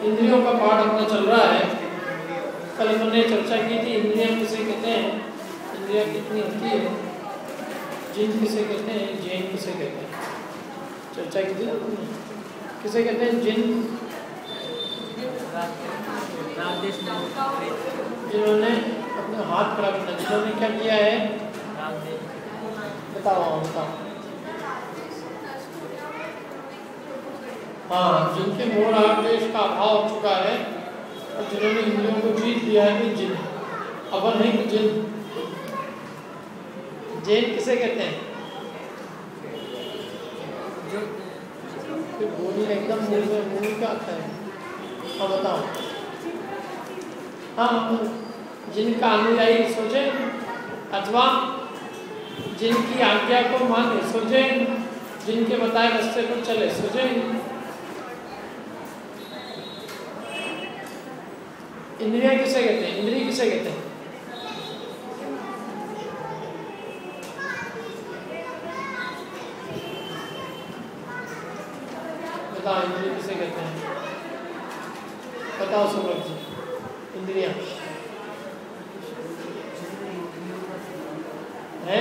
इंद्रियों का पाठ अपना चल रहा है। कल हमने चर्चा की थी इंद्रियां किसे कहते हैं, इंद्रियां कितनी होती है, जिन किसे कहते हैं, जैन किसे कहते हैं, चर्चा की थी ना हमने। किसे कहते हैं जिन? जिन्होंने अपने हाथ खड़ा करना, जिन्होंने क्या किया है, बताओ बताओ। हाँ, जिनके मोह राग द्वेष का अभाव हो चुका है और जिन्होंने इंद्रियों को जीत लिया है कि जिन, अवन है कि जिन। जैन किसे कहते हैं? फिर बोलिए एकदम मुंह क्या आता है? हाँ बताओ। हाँ, जिनका अनुयायी सोचे अथवा जिनकी आज्ञा को माने सोचे, जिनके बताए रास्ते पर चले सोचे। इंद्रिया किसे कहते हैं, इंद्रिय किसे कहते हैं? बताओ इंद्रिय किसे कहते हैं? बताओ सौरभ जी। इंद्रिया है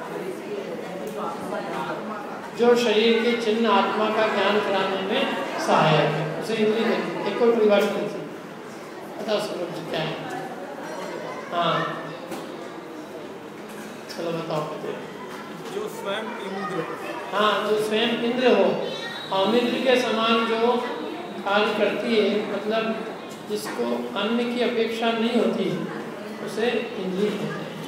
जो शरीर के चिन्ह आत्मा का ज्ञान कराने में सहायक है, उसे इंद्रिय कहते हैं। एक और परिभाषा थी, बताओ सौरभ जी क्या है? हाँ चलो बताओ। जो स्वयं इंद्र, हाँ जो स्वयं इंद्र हो, अमिंद्र के समान जो कार्य करती है, मतलब जिसको अन्य की अपेक्षा नहीं होती, उसे इंद्रिय कहते हैं।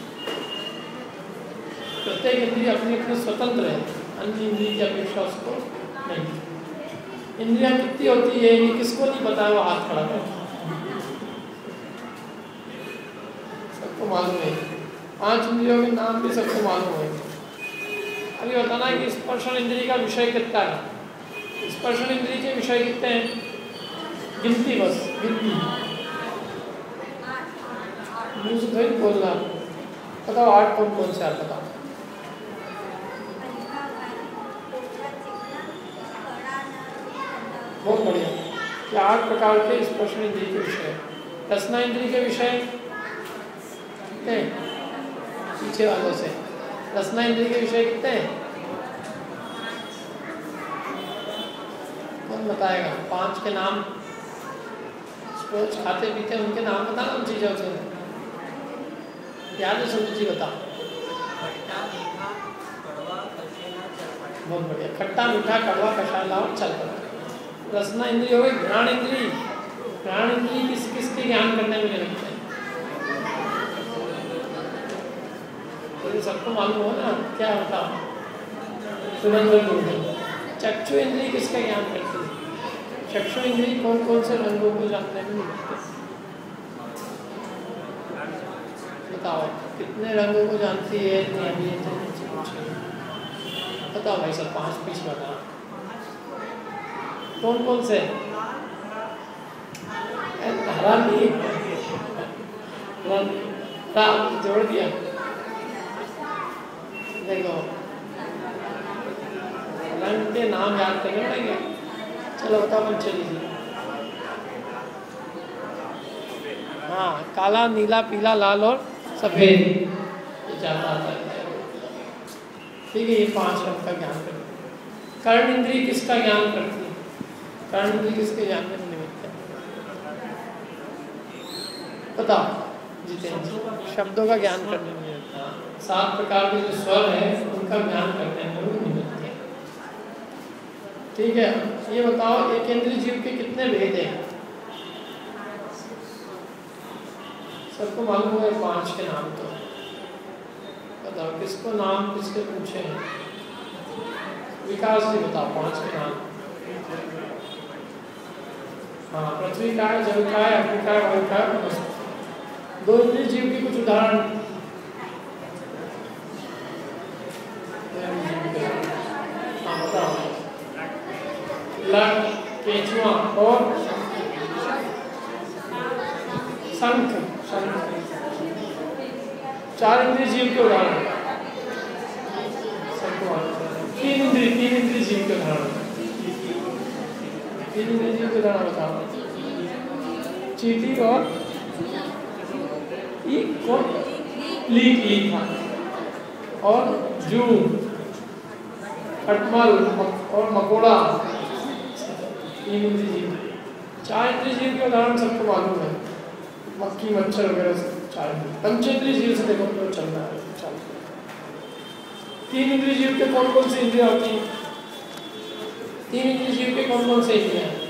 प्रत्येक इंद्रिय अपनी अपनी स्वतंत्र है, अन्य इंद्रिय की अपेक्षा उसको नहीं। इंद्रियां कितनी होती है ये किसको नहीं पता है, वो हाथ खड़ा करता है। सबको मालूम है, 5 इंद्रियों के नाम भी सबको मालूम है। अभी बताना कि स्पर्शन इंद्रिय का विषय कितना है, स्पर्शन इंद्रिय के विषय कितने हैं? गिनती, बस गिनती, मुझे तो ही बोलना। बताओ 8 कौन कौन से, आप बताओ। बहुत बढ़िया, क्या 8 प्रकार के स्पर्शन इंद्रिय के विषय। रसना इंद्रिय के विषय कितने? पीछे वालों से रसना इंद्रिय के विषय कितने हैं? कौन बताएगा? 5 के नाम, रोज खाते पीते उनके नाम बताना, उन चीज़ों से याद है। सुनील जी बताओ। बहुत बढ़िया, खट्टा मीठा कड़वा कषाय और चल पड़ा। रसना इंद्रिय हो गई। घ्राण इंद्रिय, घ्राण इंद्रिय किस किसके ज्ञान करने में लगते हैं? तो सबको मालूम हो ना क्या होता। चक्षु इंद्रिय किसका ज्ञान करती है? चक्षु इंद्रिय कौन कौन से रंगों को जानने में लगते हैं? बताओ कितने रंगों को जानती है? बताओ भाई सब, 5 पीछे बता। कौन कौन से? हरा नहीं, जोड़ दिया। देखो रंग के नाम याद करने पड़ेंगे। चलो बताओ पंचे लीजिए। हाँ, काला, नीला, पीला, लाल और सफेद, ये ज़्यादा आता है। ठीक है, ये 5 रंग का ज्ञान करते हैं। कर्ण इंद्रिय किसका ज्ञान करती है? कर्ण इंद्रिय किसके ज्ञान में निमित्त है? बताओ जितेंद्र। शब्दों का ज्ञान करने में निमित्त है। 7 प्रकार के जो स्वर है उनका ज्ञान करने में निमित्त है। ठीक है, ये बताओ एक इंद्रिय जीव के कितने भेद हैं? सबको मालूम है 5 के नाम। तो बताओ किसको नाम किसके पूछे हैं? विकास जी बताओ 5 के नाम। हाँ, पृथ्वी का है, जल का है, अग्नि का है, वायु का है। 2 इंद्रिय जीव के कुछ उदाहरण। हाँ बताओ। लट, केंचुआ और शंख। 4 इंद्रिय जीव के उदाहरण। 3 इंद्रिय जीव के उदाहरण। 3 इंद्रिय जीव के उदाहरण बताओ। चीटी और ई कौन लीक लीक था और जू खटमल और मकोड़ा, तीन इंद्रिय जीव। चार इंद्रिय जीव के उदाहरण सबको मालूम है, मक्खी मच्छर वगैरह सब चार। पंचेंद्रिय जीव से देखो तो चलना है, चल। तीन इंद्रिय जीव के कौन कौन से इंद्रिया होती हैं? तीन इंद्रिय जीव के कौन कौन से इंद्रिया हैं?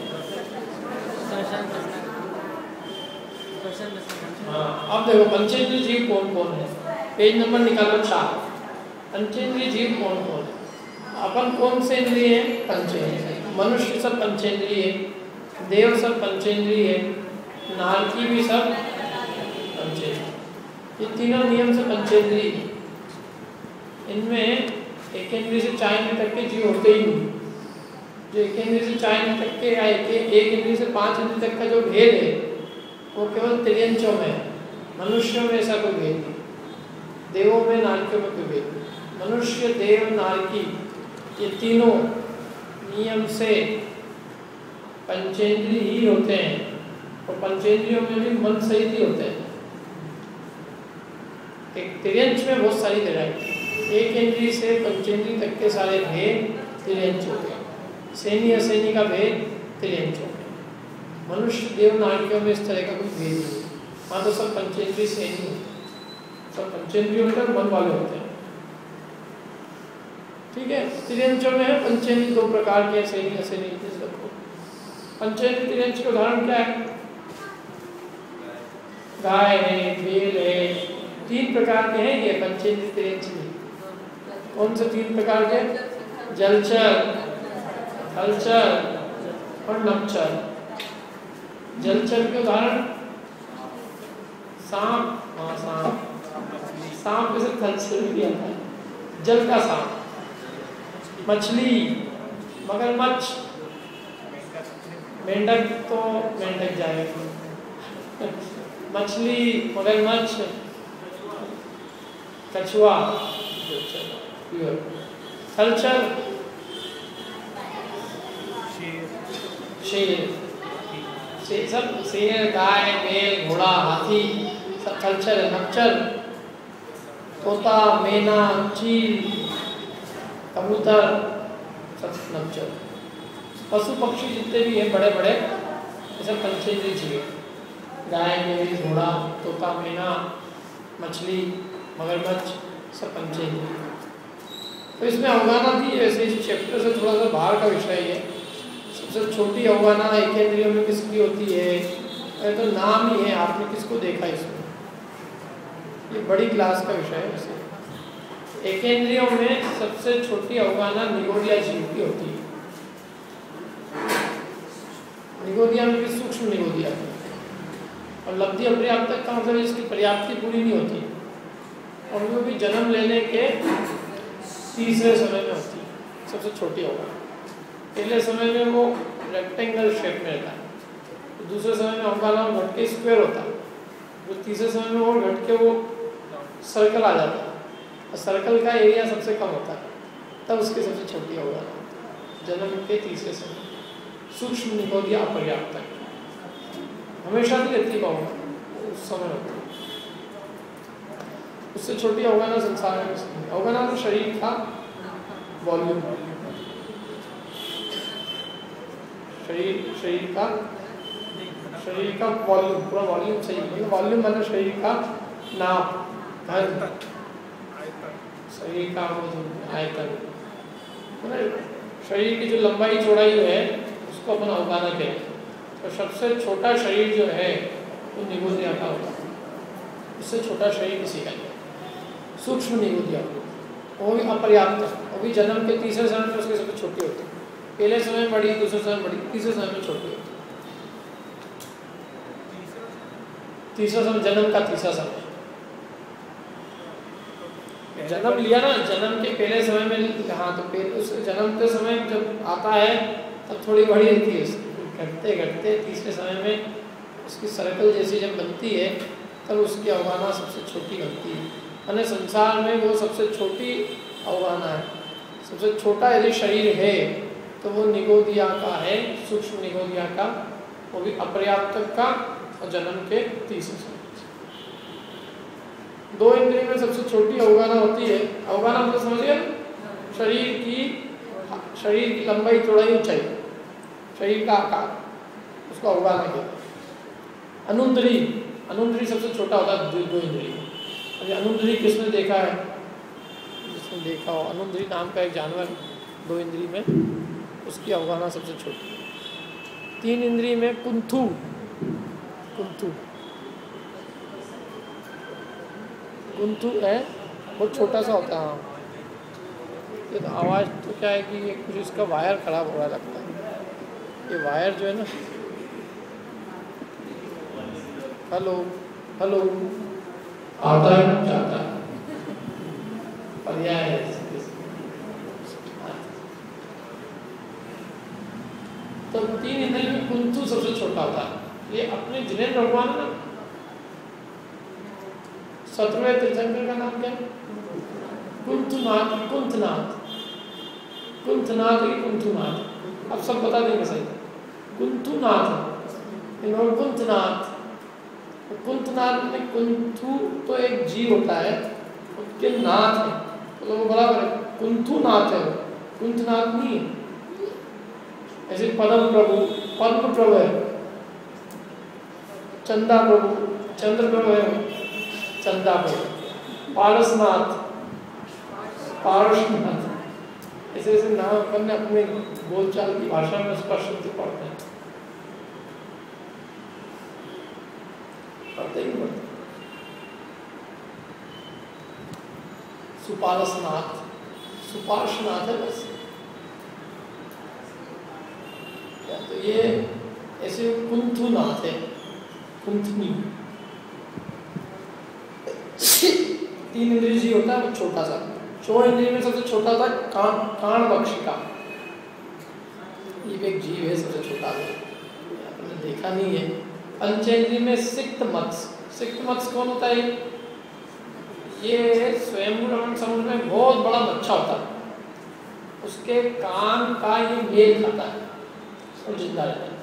हाँ, अब देखो पंचेंद्रिय जीव कौन कौन है, पेज नंबर निकालो 4। पंचेंद्रिय जीव कौन कौन है? अपन कौन से इंद्रिय है? पंचेंद्रिय। मनुष्य सब पंचेंद्रिय है, देव सब पंचेंद्रिय है, नारकी भी सब पंचेंद्रिय। ये तीनों नियम से पंचेंद्रिय है। इनमें एक इंद्रिय से 4 इंद्रिय तक के जीव होते ही नहीं। जो एक इंद्रिय से 4 इंद्रिय तक के या एक इंद्रिय से 5 इंद्रिय तक का जो भेद है वो केवल त्रियंचों में है। मनुष्यों में ऐसा कोई भेद नहीं, देवों में नारकियों में कोई भेद नहीं। मनुष्य, देव, नारकी ये तीनों नियम से पंचेंद्रिय ही होते हैं, और पंचेंद्रियों में भी मन सहित ही होते हैं। एक त्रियंच में बहुत सारी वैरायटी, एक इंद्रिय से पंचेंद्रिय तक के सारे भेद त्रियंच होते हैं। सेनी असेनी का भेद त्रियंच होते हैं। मनुष्य, देव, नारकियों में इस तरह का कोई भेद नहीं। हाँ तो सब पंचेंद्रिय सेनी होते हैं, सब पंचेंद्रिय होते हैं, मन वाले होते हैं। ठीक है, त्रियंचों में है पंचेंद्रिय 2 प्रकार के, सेनी असेनी। पंचेंद्रिय त्रियंच के उदाहरण क्या है? गाय है, भेड़ है, 3 प्रकार के हैं ये पंचेंद्रिय त्रियंच में। कौन से 3 प्रकार के? जलचर, थलचर और नभचर। जलचर के उदाहरण सांप, हाँ सांप में से थलचर भी आता है, जल का सांप। मछली, मगरमच्छ, मेंढक तो मेंढक जाएगा, मछली, मगरमच्छ, कछुआ, थलचर, शेर, सब शेर, गाय, बैल, घोड़ा, हाथी सब थलचर है। नभचर, तोता, मैना, चील, कबूतर सब नभचर। पशु पक्षी जितने भी हैं बड़े बड़े ये सब पंचेंद्रिय जीव हैं। गाय, बैल, घोड़ा, तोता, मैना, मछली, मगरमच्छ सब पंचेंद्रिय। तो इसमें अवगाहना थी, वैसे इस चैप्टर से थोड़ा सा बाहर का विषय है। सबसे छोटी अवगाहना एक इंद्रियों में किसकी होती है? तो नाम ही है, आपने किसको देखा इसमें? ये बड़ी क्लास का विषय है। वैसे एक इंद्रियों में सबसे छोटी अवगाहना निगोदिया जीव की होती है। निगोदिया में भी सूक्ष्म निगोदिया, और लब्धि अपर्याप्तक का मतलब इसकी पर्याप्ति पूरी नहीं होती, और वो भी जन्म लेने के तीसरे समय में होती है। सबसे छोटी अवगाहना पहले समय में वो रेक्टेंगल शेप में रहता है, तो दूसरे समय में अवगाहना घट के स्क्वायर होता है, जो तीसरे समय में वो घट के वो सर्कल आ जाता है, और सर्कल का एरिया सबसे कम होता है, तब उसकी सबसे छोटी अवगाहना जन्म के तीसरे समय। सूक्ष्म निगोदिया अपर्याप्तक हमेशा नहीं रहती अवगाहना, उस समय होती है। उससे छोटी अवगाहना संसार में अवगाहना तो शरीर का वॉल्यूम, शरीर का वॉल्यूम, पूरा वॉल्यूम सही है। वॉल्यूम मतलब शरीर का नाप, घन, शरीर का आयतन, शरीर की जो लंबाई चौड़ाई है उसको अपन अवगाहना कहते हैं। तो सबसे छोटा शरीर जो है वो निगोदिया का होता है, इससे छोटा शरीर किसी का नहीं। सूक्ष्म निगोदिया वो भी अपर्याप्त, वो भी जन्म के तीसरे समय में उसके सबसे छोटी होती है। पहले समय में बड़ी, दूसरे समय में बड़ी, तीसरे समय में छोटी होती है। तीसरा समय जन्म का तीसरा समय, जन्म लिया ना, जन्म के पहले समय में, हाँ तो पहले उस जन्म के समय जब आता है तब थोड़ी बड़ी रहती है, घटते घटते तीसरे समय में उसकी सर्कल जैसी जब बनती है तब उसकी अवगाहना सबसे छोटी बनती है। यानी संसार में वो सबसे छोटी अवगाहना है। सबसे छोटा यदि शरीर है तो वो निगोदिया का है, सूक्ष्म निगोदिया का, वो भी अपर्याप्तक का और जन्म के 30 वर्ष। 2 इंद्रिय में सबसे छोटी अवगाना होती है। अवगाना मतलब समझिए शरीर की लंबाई, चौड़ाई, ऊंचाई, शरीर का आकार, उसको अवगाना कहते हैं। अनुंद्री सबसे छोटा होता है 2 इंद्रिय। अभी अनुंद्री किसने देखा है? जिसने देखा हो, अनुंद्री नाम का एक जानवर 2 इंद्रिय में, उसकी अवगाना सबसे छोटी। 3 इंद्रिय में कुंथु है, बहुत छोटा सा होता है। हाँ, ये तो आवाज़ तो क्या है कि ये कुछ इसका वायर खराब हो रहा लगता है। ये वायर जो है ना, हेलो आता है जाता है, पर्याय है। तो 3 इंद्रिय में कुंथु सबसे छोटा होता है। ये अपने जिनेन्द्र भगवान ना, 17वें तीर्थंकर का नाम क्या है? कुंथनाथ की कुंथुनाथ। अब सब बता देंगे सही। कुंथुनाथ, कुंथनाथ में कुंथु तो एक जीव होता है, उसके नाथ है तो वो बराबर है, कुंथुनाथ है, कुंथनाथ नहीं है। ऐसे पद्म प्रभु है, चंदा प्रभु, चंद्र प्रभु है, चंदा प्रभु, पारसनाथ, ऐसे नाम अपन अपने बोलचाल की भाषा में स्पष्ट पढ़ते हैं, पढ़ते ही पढ़ते। सुपार्शनाथ है बस। क्या तो ये ऐसे कुंथुनाथ है, कुंथनी। 3 इंद्रिय जी होता है वो छोटा सा। 4 इंद्रिय में सबसे छोटा था कान बक्षिका, ये एक जीव है सबसे छोटा है, आपने देखा नहीं है। पंचेंद्रिय में सिक्त मत्स्य कौन होता है? ये स्वयं रमण समुद्र में बहुत बड़ा मच्छा होता है, उसके कान का ये मेल खाता है और जिंदा रहता है।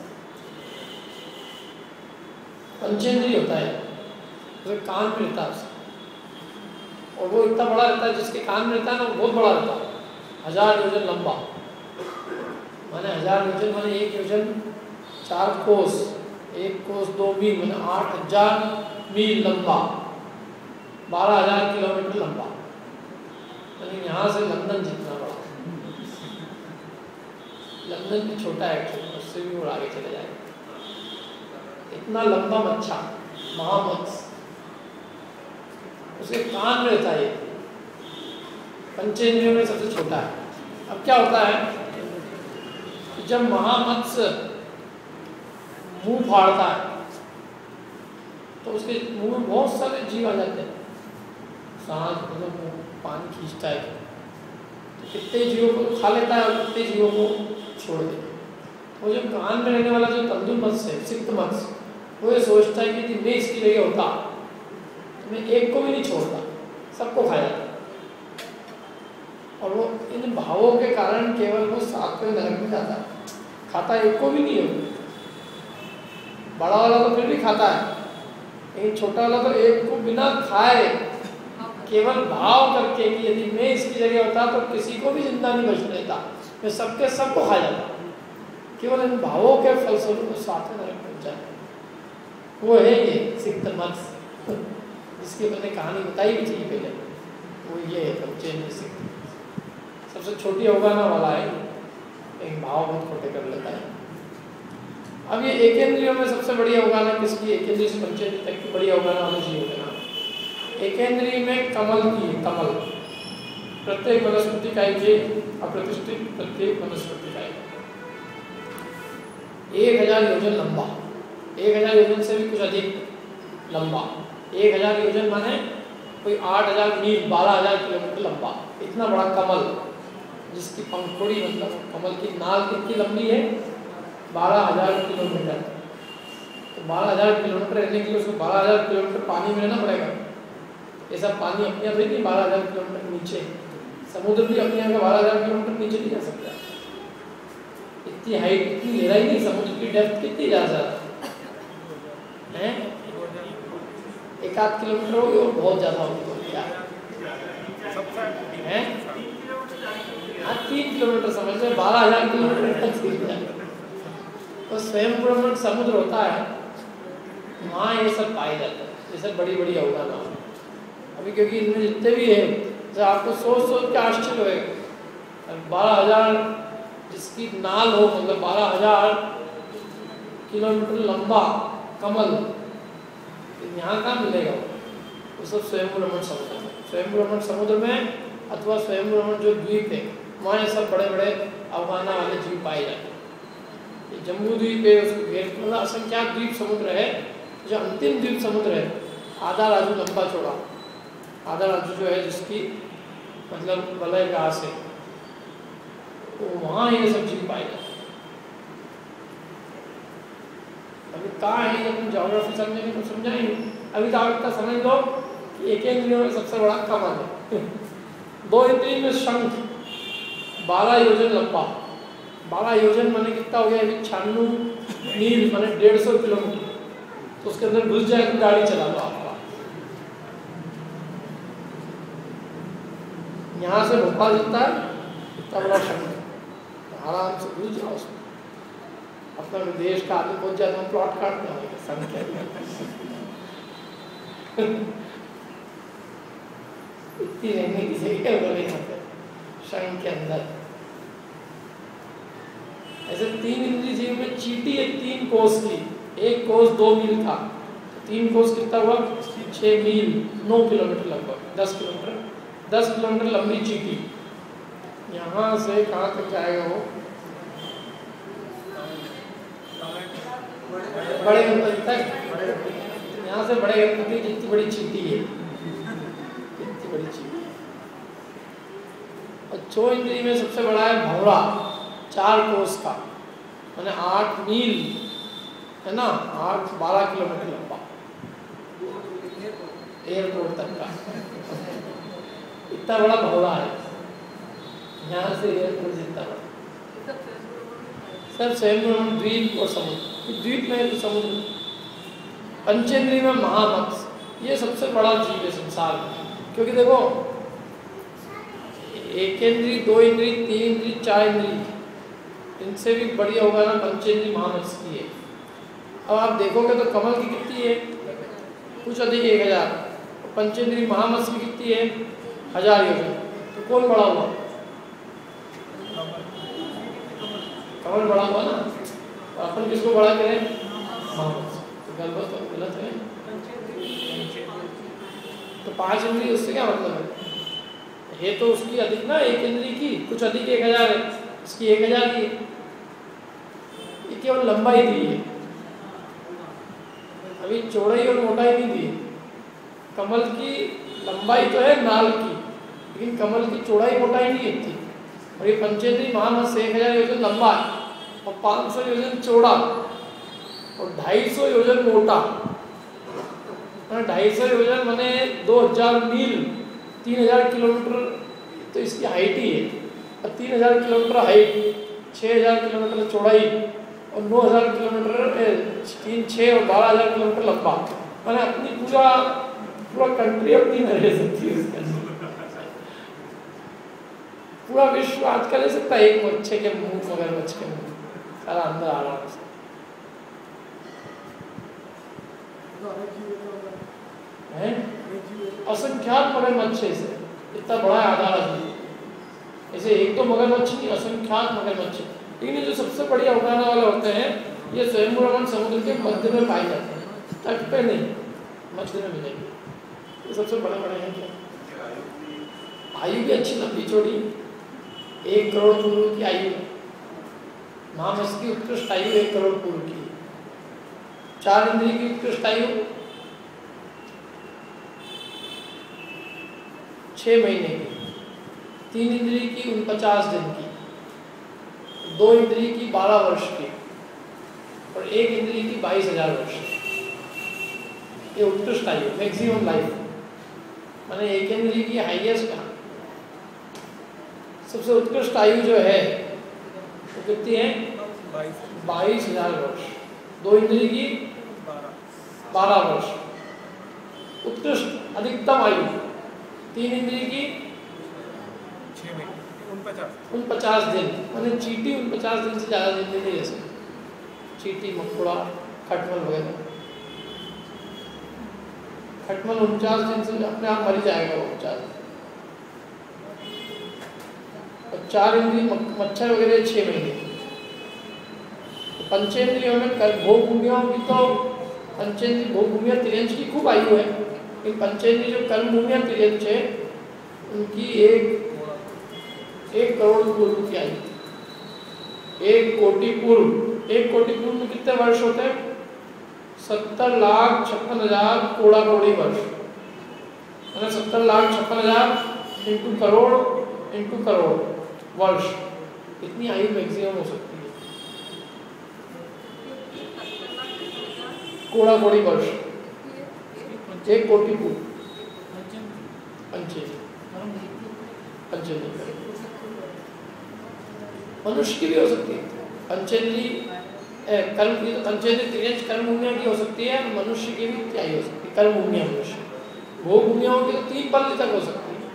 पंचेंद्रिय होता है, उसके कान में रहता है उसका, और वो इतना बड़ा रहता है, जिसके कान में रहता है ना वो बहुत बड़ा रहता है, 1000 योजन लंबा। माने 1000 योजन माने 1 योजन 4 कोस, 1 कोस 2 मील, माने 8000 मील लंबा, 12000 किलोमीटर लंबा। यानी यहाँ से लंदन जितना बड़ा। लंदन भी छोटा है एक्चुअली, उससे भी और आगे चले जाएगा। इतना लंबा मच्छा, महामत्स्य, उसके कान में रहता है। पंचेंद्रियों में सबसे छोटा है। अब क्या होता है कि जब महामत्स्य मुंह फाड़ता है तो उसके मुंह में बहुत सारे जीव आ जाते हैं। सांस मतलब पानी खींचता है तो कितने जीवों को खा लेता है और कितने जीवों को छोड़ देता है। वो जो कान में रहने वाला जो तंदुल मत्स्य है, सिक्त मत्स्य, वो ये सोचता है कि यदि मैं इसकी जगह होता तो मैं एक को भी नहीं छोड़ता, सबको खा जाता। और वो इन भावों के कारण केवल वो 7वें नरक में जाता है, खाता एक को भी नहीं है। बड़ा वाला तो फिर भी खाता है, लेकिन छोटा वाला तो एक को बिना खाए केवल भाव करके कि यदि मैं इसकी जगह होता तो किसी को भी जिंदा नहीं बच लेता, मैं सबके सबको खा जाता। केवल इन भावों के फलस्वरूप 7वें नरक में जाए। वो है ये सिक्त मत्स्य, जिसकी मैंने कहानी बताई भी थी पहले। वो ये है पंचेंद्रिय सिक्त, सबसे छोटी अवगाना वाला है, एक भाव बहुत खोटे कर लेता है। अब ये एकेंद्रियों में सबसे बड़ी अवगाना किसकी? एकेंद्रिय से पंचेंद्रिय तक की बड़ी अवगाना होनी चाहिए ना। एकेंद्रिय में कमल की है, कमल प्रत्येक वनस्पति का अप्रतिष्ठित प्रत्येक वनस्पति का 1000 योजन लंबा, 1000 योजन से भी कुछ अधिक लंबा। 1000 योजन माने कोई 8000 मील, 12000 किलोमीटर लंबा। इतना बड़ा कमल जिसकी पंखुड़ी मतलब कमल की नाल कितनी लंबी है? 12000 किलोमीटर। तो 12000 किलोमीटर रहने के लिए उसको 12000 किलोमीटर पानी में रहना पड़ेगा। ये सब पानी अपने आप नहीं, 12000 किलोमीटर नीचे। समुद्र भी अपने यहाँ 12000 किलोमीटर नीचे नहीं जा सकता। इतनी हाइट, इतनी गहराई नहीं, समुद्र की डेप्थ कितनी ज़्यादा हैं? 1-8 किलोमीटर होगी और बहुत ज़्यादा होगी तो क्या है? हाँ 3 किलोमीटर समझ लो, 12,000 किलोमीटर। तो स्वयं ब्रह्मण समुद्र होता है, वहाँ ये सब पाए जाते हैं, ये सब बड़ी बड़ी अवगाहना अभी, क्योंकि इनमें जितने भी है तो आपको सोच के आश्चर्य होगा। 12,000 जिसकी नाल हो, मतलब 12,000 किलोमीटर लंबा कमल, यहाँ कहाँ मिलेगा वो सब स्वयं ब्रह्मण समुद्र में। स्वयं ब्रह्मण समुद्र में अथवा स्वयं ब्रह्मण जो द्वीप है, वहाँ ये सब बड़े बड़े अवगाहना वाले जीव पाए जाते हैं। ये जम्बू द्वीप है, उसको घेर मतलब असंख्यात द्वीप समुद्र है। जो अंतिम द्वीप समुद्र है, आधा राजू लंबा चौड़ा, आधा राजू जो है जिसकी मतलब वलय घास है, तो वहाँ ये सब जीव पाए जाते हैं। अभी कहाँ है, जब ज्योग्राफी समझेंगे तो समझाएंगे। अभी तो आप इतना समझ लो कि एक इंद्रियों में सबसे बड़ा कमल है। 2 इंद्रियों में शंख 12 योजन लंबा, 12 योजन माने कितना हो गया, 96 मील माने 150 किलोमीटर। तो उसके अंदर घुस जाए तो गाड़ी चला लो आपका, यहाँ से भोपाल जितना है इतना बड़ा शंख, आराम से घुस जाओ उसमें। अपना देश का आदमी पहुंच जाता है, प्लॉट काटते हैं संख्या इतनी रहने की जगह बोले शंख के अंदर। ऐसे 3 इंद्रिय जीव में चींटी है 3 कोस की, एक कोस 2 मील था, 3 कोस कितना हुआ 6 मील, 9 किलोमीटर लगभग, 10 किलोमीटर लंबी चींटी। यहाँ से कहाँ तक जाएगा वो, बड़े गणपति तक। यहाँ से बड़े गणपति जितनी बड़ी चींटी है, इतनी बड़ी चींटी। और 6 इंद्रिय में सबसे बड़ा है भंवरा, 4 कोस का, मैंने 8 मील है ना, 12 किलोमीटर लंबा, एयरपोर्ट तक का इतना बड़ा भंवरा है। यहाँ से एयरपोर्ट जितना बड़ा सर स्वयं द्वीप और समुद्र, द्वीप में तो समुद्र। पंचेंद्रिय में महामत्स्य, ये सबसे बड़ा जीव है संसार में, क्योंकि देखो 1 इंद्रिय 2 इंद्रिय 3 इंद्रिय 4 इंद्रिय, इनसे भी बड़ी होगा ना पंचेंद्रिय महामत्स्य की है। अब आप देखोगे तो कमल की कितनी है, कुछ अधिक 1000, पंचेंद्रिय महामत्स्य की कितनी है 1000 योजन। तो कौन बड़ा हुआ, कमल बड़ा हुआ ना, और अपन किसको बड़ा करें, महामत्स्य। तो गलत है। तो 5 इंद्रिय उससे क्या मतलब है तो उसकी अधिक ना, 1 इंद्रिय की कुछ अधिक 1000 है, इसकी 1000 की, ये केवल लंबाई दी है, अभी चौड़ाई और मोटाई नहीं दी। कमल की लंबाई तो है नाल की, लेकिन कमल की चौड़ाई मोटाई नहीं इतनी। और ये पंचेंद्रिय महामत्स्य 1000 योजन लंबा और 500 योजन चौड़ा और 250 योजन मोटा। 250 योजन माने 2000 मील, 3000 किलोमीटर तो इसकी हाइट ही है। और 3000 किलोमीटर हाइट, 6000 किलोमीटर चौड़ाई और 9000 किलोमीटर 3, 6 और 12000 किलोमीटर लंबा। मैंने अपनी पूरा कंट्री अपनी न रह सकती है उसके अंदर, पूरा विश्व आज का ले सकता है एक मच्छे के मुंह, मगरमच्छ के मुंह, सारा अंदर आ रहा है। असंख्यात मगरमच्छ से इतना बड़ा आधार है, ऐसे एक तो मगरमच्छ नहीं, असंख्यात मगरमच्छ। लेकिन जो सबसे बड़ी अवगाहना वाले होते हैं ये स्वयं ब्रह्मण समुद्र के मध्य में पाए जाते हैं, तट पे नहीं, मध्य में मिलेंगे। ये सबसे बड़े बड़े हैं। क्या आयु भी अच्छी लंबी चौड़ी, 1 करोड़ पूर्व की आयु, महामत्स्य की उत्कृष्ट आयु 1 करोड़ पूर्व की। 4 इंद्रिय की उत्कृष्ट आयु 6 महीने की, 3 इंद्रिय की 49 दिन की, 2 इंद्रिय की 12 वर्ष की और 1 इंद्रिय की 22,000 वर्ष। ये उत्कृष्ट आयु, मैक्सिमम लाइफ, माने 1 इंद्रिय की हाईएस्ट, सबसे उत्कृष्ट आयु जो है वो कितनी है 22,000 वर्ष। 2 इंद्रिय की 12 वर्ष। उत्कृष्ट अधिकतम आयु 3 इंद्रिय की 6 महीने 49 दिन। मैंने चींटी 49 दिन से ज़्यादा दिन नहीं रह सकती। चींटी, मकोड़ा, खटमल वगैरह। खटमल 49 दिन से अपने आप मर जाएगा वो 49। और 4 इंद्रिय मच्छर वगैरह 6 महीने। पंचेंद्रियों में भोगभूमियों की तो पंचेंद्रिय भोगभूमियाँ तिर्यंच की खूब आयु है, लेकिन पंचेंद्रिय जो कर्मभूमियाँ तिर्यंच है उनकी एक करोड़ पूर्व की आयु। 1 कोटि पूर्व में कितने वर्ष होते हैं? 70,56,000 कोड़ा कोड़ी वर्ष। 70,56,000 इंटू करोड़ वर्ष। इतनी आयु मैक्सिमम हो सकती है। कोड़ा कोड़ी वर्ष 1 कोटि पूर्व। पंचेंद्रिय मनुष्य की भी हो सकती है। पंचेंद्रिय कर्म की तो पंचेंद्रिय तिर्यंच कर्म भूमियों की हो सकती है। मनुष्य की भी क्या हो सकती है? कर्म भूमियाँ मनुष्य। भोग भूमियों की तो 3 पल्ले तक हो सकती है।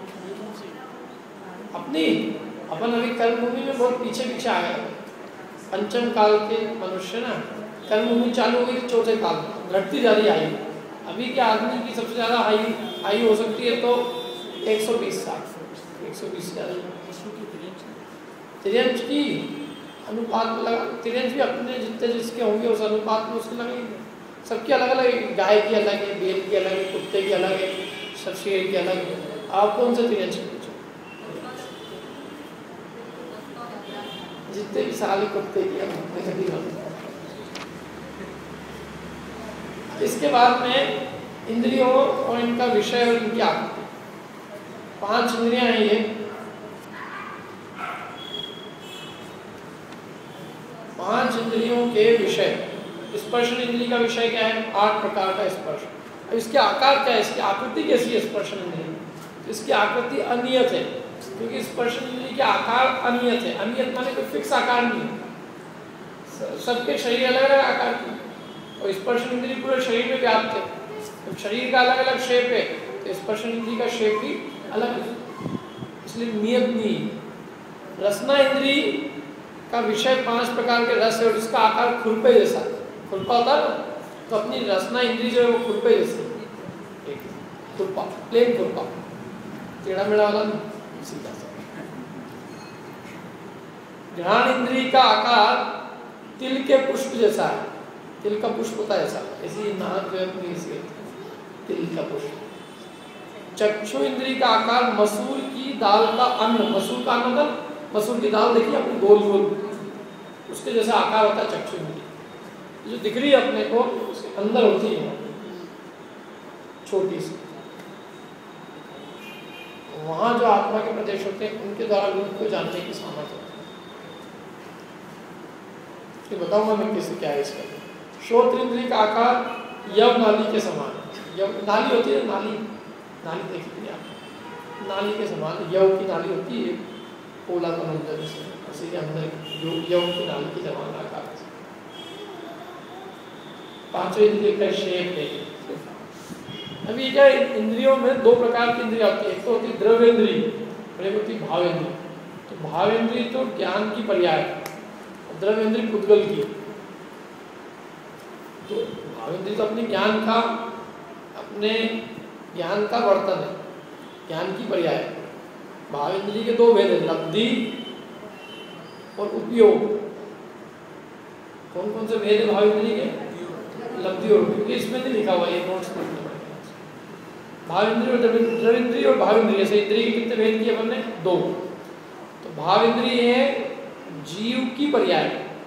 अपन अभी कर्म भूमि में बहुत पीछे आ गए। पंचम काल के मनुष्य ना कर्म भूमि चालू हो गई 4थे काल में, घटती जा रही आयु। अभी के आदमी की सबसे ज़्यादा आयु हो सकती है तो 120 साल। 120 से ज़्यादा तिर्यंच की अनुपात लगा। तिर्यंच भी अपने जितने जिसके होंगे उस अनुपात में उसके लगेंगे। सबकी अलग अलग, गाय की अलग है, बैल की अलग है, कुत्ते की अलग है, शेर की अलग है। आप कौन सा तिर्यंच पूछो? जितने भी साल कुत्ते की। इसके बाद में इंद्रियों और इनका विषय और इनकी आकृति। 5 इंद्रियां हैं ये। 5 इंद्रियों के विषय। स्पर्शन इंद्रिय का विषय क्या है? 8 प्रकार का स्पर्श। अब इसके आकार क्या है? इसकी आकृति कैसी है स्पर्शन इंद्रिय? इसकी आकृति अनियत है, क्योंकि स्पर्शन इंद्रिय के आकार अनियत है। अनियत माने कोई फिक्स आकार नहीं है। सबके शरीर अलग अलग आकार के, और स्पर्शन इंद्रिय पूरे शरीर में व्याप्त है। तो शरीर का अलग अलग शेप है तो स्पर्शन इंद्रिय का शेप भी अलग है, इसलिए नियत नहीं। रसना इंद्रिय का विषय 5 प्रकार के रस है और इसका आकार खुरपे जैसा। खुरपा होता है ना, तो अपनी रसना इंद्रिय जो है वो खुरपे जैसी। एक खुरपा, प्लेन खुरपा, टेढ़ा मेढ़ा वाला नहीं, सीधा सा। घ्राण इंद्रिय का आकार तिल के पुष्प जैसा है। तिल का पुष्प होता है ऐसा, ऐसी नाक जो है अपनी ऐसी तिल का पुष्प। चक्षु इंद्रिय का आकार मसूर की दाल का अन्न। मसूर का अन्न मतलब मसूर की दाल देखिए अपनी गोल गोल, उसके जैसा आकार होता है चक्षु इंद्रिय। जो दिख रही है अपने को उसके अंदर होती है छोटी सी। वहाँ जो आत्मा के प्रदेश होते हैं उनके द्वारा रूप को जानने की सामर्थ्य होती है। बताऊंगा मैं कैसे क्या है इसका। श्रोत्र इंद्रिय का आकार यव नाली के समान। यव नाली होती है, नाली देखी आप, नाली के समान यव की नाली होती है। पोला का मंदिर से उसी के अंदर जो यव की नाली के समान आकार। 5 इंद्रिय का शेप है। अभी क्या इंद्रियों में 2 प्रकार की इंद्रियां होती है। एक तो होती है द्रव्येंद्रिय और एक होती है भावेंद्रिय। तो भावेंद्रिय तो ज्ञान की पर्याय, द्रव्येंद्रिय पुद्गल की। तो भावेंद्रिय तो अपने ज्ञान का वर्तन है, ज्ञान की पर्याय। भावेंद्रिय के 2 भेद हैं, लब्धि और उपयोग। कौन कौन से भेद है भावेंद्रिय के? लब्धि और उपयोग। इसमें नहीं लिखा हुआ, ये नोट्स में भावेंद्रिय और द्रव्येंद्रिय और भावेंद्रिय से इंद्रिय के कितने भेद किए हमने? 2। तो भावेंद्रिय है जीव की पर्याय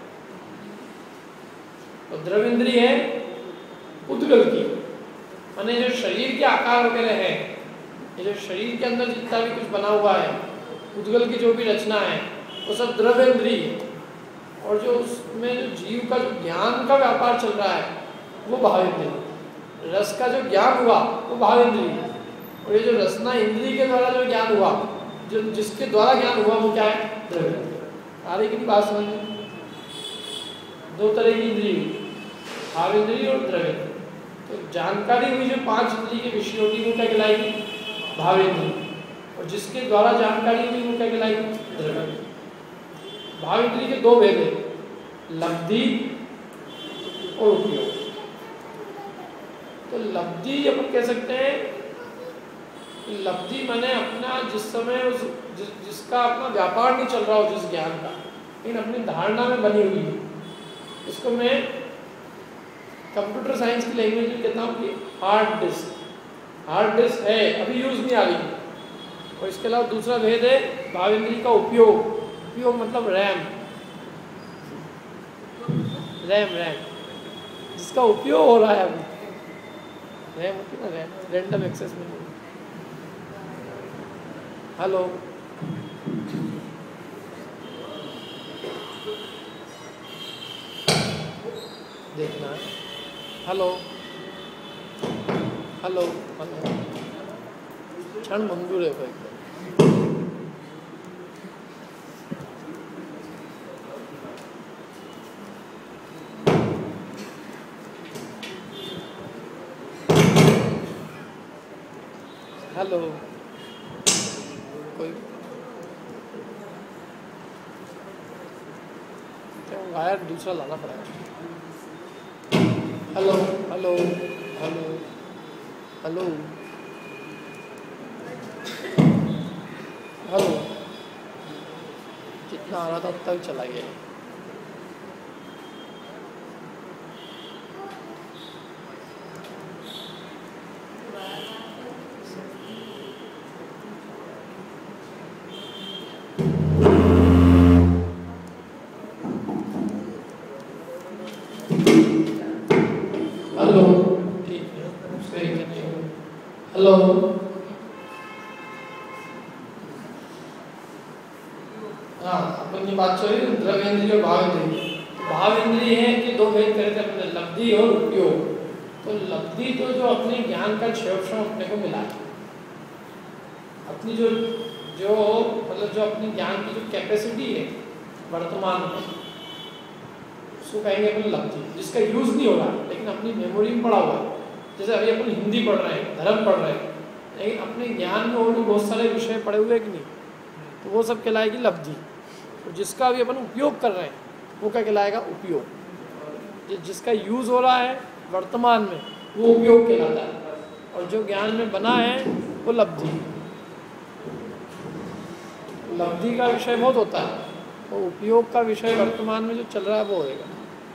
और द्रव्येंद्रिय है पुद्गल की। माने जो शरीर के आकार वगैरह है, ये जो शरीर के अंदर जितना भी कुछ बना हुआ है, पुद्गल की जो भी रचना है वो सब द्रव्येंद्रिय है। और जो उसमें जो जीव का जो ज्ञान का व्यापार चल रहा है वो भावेंद्रिय। रस का जो ज्ञान हुआ वो भावेंद्रिय है। और ये जो रसना इंद्रिय के द्वारा जो ज्ञान हुआ, जो जिसके द्वारा ज्ञान हुआ वो क्या है? द्रव्येंद्रिय। आ रही कितनी बात समझ में? 2 तरह की इंद्रिय, भावेंद्रिय और द्रव्येंद्रिय। तो तो जानकारी हुई जो 5 इंद्रिय के विषय होगी वो क्या कहलाएगी? भावेंद्री। और जिसके द्वारा जानकारी हुई वो क्या कहलाएगी? द्रव्येंद्री। भावेंद्री के 2 भेद हैं, लब्धि और उपयोग। तो लब्धि अपन कह सकते हैं, लब्धि माने अपना जिस समय जिसका अपना व्यापार नहीं चल रहा हो, जिस ज्ञान का, लेकिन अपनी धारणा में बनी हुई है। इसको मैं कंप्यूटर साइंस की लैंग्वेज में कहता हूँ कि हार्ड डिस्क। हार्ड डिस्क है, अभी यूज नहीं आ रही। और इसके अलावा दूसरा भेद है भावेंद्री का उपयोग। उपयोग मतलब रैम, जिसका उपयोग हो रहा है अभी। रैम होती है ना, रैंडम एक्सेस मेमोरी। हेलो, देखना है। हेलो हेलो हेलो, क्षण मंजूर है भाई। हेलो, कोई वायर दूसरा लाना पड़ेगा। Hello hello hello hello hello, जितना आ रहा था उतना ही चला गया। हेलो, हाँ, अपन की बात चल रही है द्रव्येंद्रिय और भावेंद्रिय। भावेंद्रिय है कि 2 भेद करे थे अपने, लब्धि और उपयोग। तो लब्धि तो जो अपने ज्ञान का क्षेत्रफल अपने को मिला है, अपनी जो मतलब जो अपनी ज्ञान की जो कैपेसिटी है वर्तमान में, उसको कहेंगे अपन लब्धि। जिसका यूज नहीं हो रहा लेकिन अपनी मेमोरी में पड़ा हुआ है। जैसे अभी अपन हिंदी पढ़ रहे हैं, धर्म पढ़ रहे हैं, लेकिन अपने ज्ञान में और भी बहुत सारे विषय पढ़े हुए कि नहीं, तो वो सब कहलाएगी लब्धि। तो जिसका भी अपन उपयोग कर रहे हैं वो क्या कहलाएगा? उपयोग। जिसका यूज़ हो रहा है वर्तमान में वो उपयोग कहलाता है, और जो ज्ञान में बना है वो लब्धि। लब्धि का विषय बहुत होता है, और उपयोग का विषय वर्तमान में जो चल रहा है वो होएगा।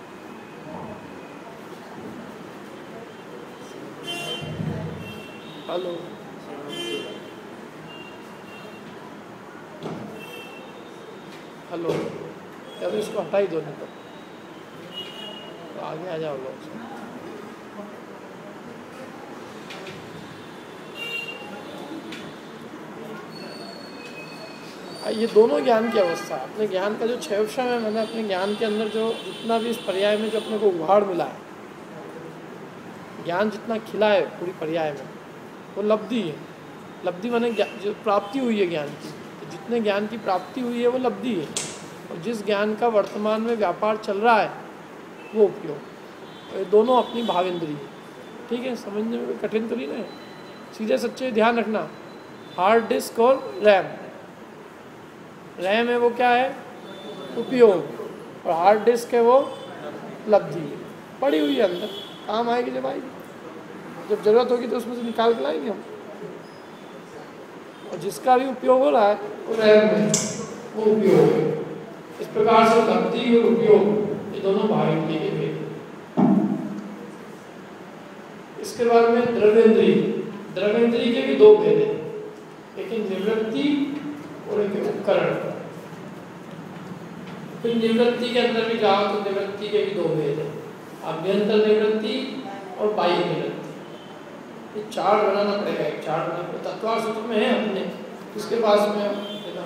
हेलो, हेलो, या तो इसको हटा ही दो, नहीं तो आगे आ जाओ लोग। ये दोनों ज्ञान की अवस्था है। अपने ज्ञान का जो क्षेत्रफल है, मैंने अपने ज्ञान के अंदर जो जितना भी इस पर्याय में जो अपने को उभाड़ मिला है, ज्ञान जितना खिला है पूरी पर्याय में, वो लब्धि है। लब्धि माने जो प्राप्ति हुई है ज्ञान की, तो जितने ज्ञान की प्राप्ति हुई है वो लब्धि है। और जिस ज्ञान का वर्तमान में व्यापार चल रहा है वो उपयोग। ये दोनों अपनी भावेंद्री है। ठीक है, समझने में कोई कठिन तो नहीं है। सीधे सच्चे ध्यान रखना, हार्ड डिस्क और रैम। रैम है वो क्या है? उपयोग। और हार्ड डिस्क है वो लब्धि है, पड़ी हुई है अंदर, काम आएगी जब आएगी, जब जरूरत होगी तो उसमें से निकाल के लाएंगे हम। और जिसका भी उपयोग हो रहा है वो रैम है, वो उपयोग है। इस प्रकार से लब्धि और उपयोग ये दोनों भावेंद्रिय के भेद। इसके बाद में द्रव्येंद्रिय। द्रव्येंद्रिय के भी 2 भेद हैं, लेकिन निवृत्ति और एक उपकरण। फिर निवृत्ति के अंदर भी जाओ तो निवृत्ति के भी 2 भेद हैं, अभ्यंतर निवृत्ति और बाह्य निवृत्ति। ये चार्ट बनाना पड़ेगा, एक चार्ट बनाना पड़ेगा। तत्वार सूत्र में है अपने, इसके पास में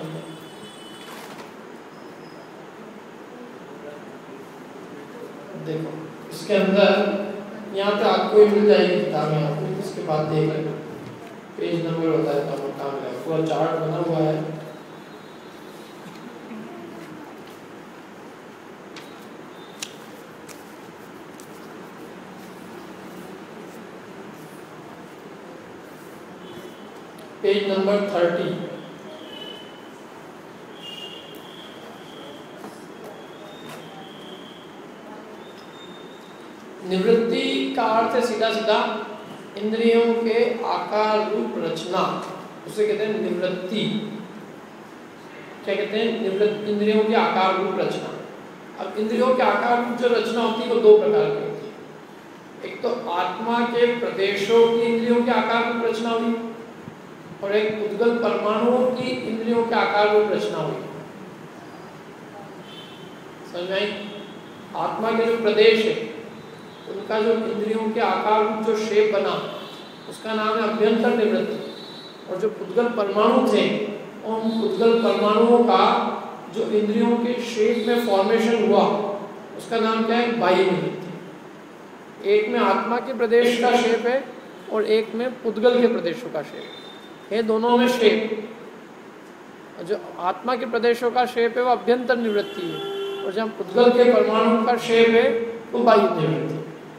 देखो, इसके अंदर यहाँ पे आपको ही मिल जाएगी किताबें, आपको इसके बाद देख लेना, पेज नंबर होता है, तब काम है, पूरा चार्ट बना हुआ है। Page number 30। निवृत्ति का अर्थ है सीधा सीधा इंद्रियों के आकार रूप रचना, उसे कहते हैं निवृत्ति। क्या कहते हैं? निवृत्ति, इंद्रियों के आकार रूप रचना। अब इंद्रियों के आकार रूप जो रचना होती है वो दो प्रकार की होती है। एक तो आत्मा के प्रदेशों की इंद्रियों के आकार रूप रचना हुई, और एक उद्गल परमाणुओं की इंद्रियों के आकार रूप रचना हुई। समझ में आई? आत्मा के जो प्रदेश है उनका जो इंद्रियों के आकार रूप जो शेप बना उसका नाम है अभ्यंतर निवृत्ति, और जो उद्गल परमाणु थे उन उद्गल परमाणुओं का जो इंद्रियों के शेप में फॉर्मेशन हुआ उसका नाम क्या है? बाह्य निवृत्ति। एक में आत्मा के प्रदेश का शेप है और एक में उद्गल के प्रदेशों का शेप है, दोनों में शेप। जो आत्मा के प्रदेशों का शेप है वो अभ्यंतर निवृत्ति है, और जब उद्गल के परमाणु का शेप है वो बाह्य निवृत्ति।